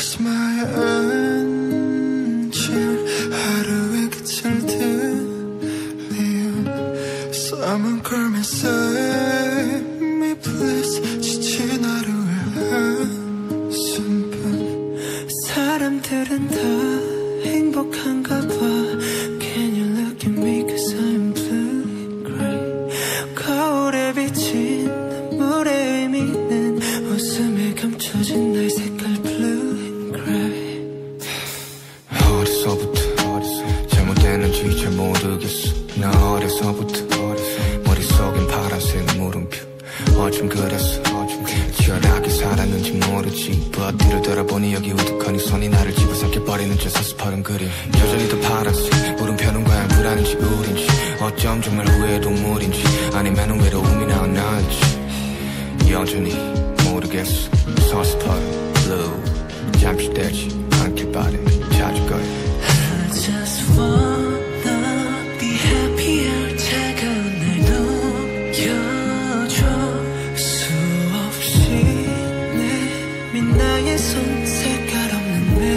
my engine 하루의 끝을 들리운 Someone call me save me please 지친 하루의 한숨뿐 사람들은 다 행복한가 봐 Can you look at me cause I'm blue and gray 거울에 비친 눈물의 의미는 웃음에 감춰진 나의 색깔 blue and gray 어려서부터 잘못됐는지 잘 모르겠어 나 어려서부터 머릿속엔 파란색 물음표 어쩜 그랬어 치열하게 살았는지 모르지 But 뒤를 돌아보니 여기 우두커니 손이 나를 집어삼켜버리는 저 서스퍼른 그림 여전히 더 파란색 물음표는 과연 불안인지 우린지 어쩜 정말 후회의 동물인지 아니면 외로움이나 나을지 여전히 모르겠어 서스퍼른 blue 잠시되지 않길 바래 찾을 거야 I just wanna be happier 차가운 날 녹여줘 수없이 내민 나의 손 색깔 없는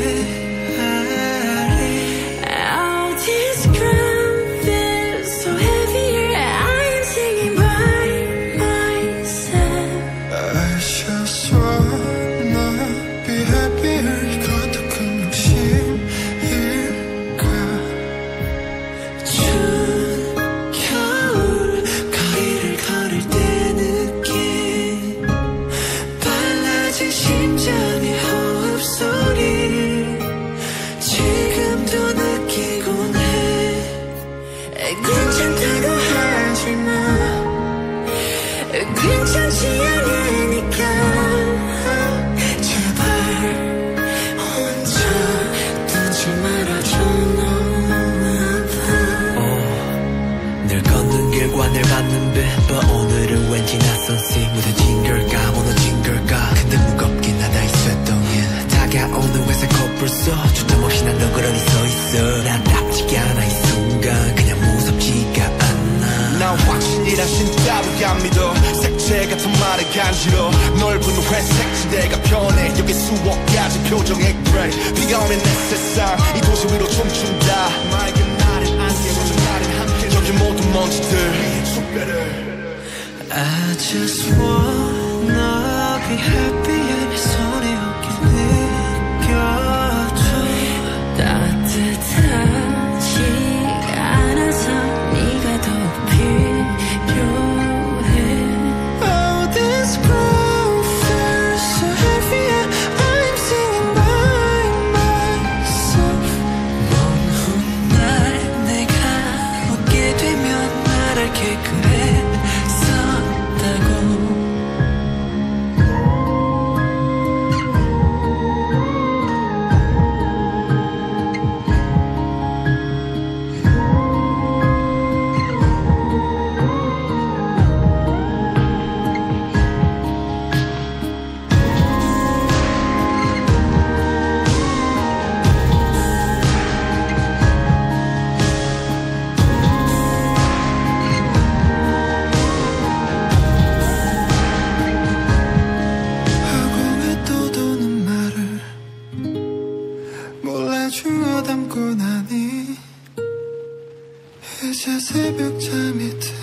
메아리 Oh this ground feels so heavier I'm singing by myself I just wanna be happier 이것도 큰 욕심일까 추운 겨울 거리를 걸을 때 느낀 빨라진 심장의 호흡소리를 지금도 느끼곤 해 괜찮다고 하지마 괜찮지 않으니까 제발 혼자 두지 말아줘 너무 아파 늘 걷는 길과 늘 맞는 빛 But 오늘은 왠지 낯선 씨 무뎌진 걸까 무너진 걸까 근데 무겁긴 하다 이 쇠덩이 다가오는 회색 코뿔 속 주점 없이 난 너그러니 서있어 나답지가 않아 이 순간 그냥 무섭지가 않아 난 확신이란 따위 안 믿어 색채 같은 말에 간지러 넓은 회색 지대가 편해 여기 수억 가지 표정의 그레이 비가 오면 내 세상 이 도시 위로 춤춘다 맑은 날엔 안개 젖은 날엔 함께 저기 모든 먼지들 숲배를 I just wanna be happy 내 손에 어깨 느껴줘 따뜻하지 않아서 네가 더 필요해 Oh this ground feels so heavy I'm singing by myself 먼 훗날 내가 웃게 되면 말할게 그랬었다고 허공에 떠도는 말을 몰래 주워 담고 나니 이제 새벽 잠이 들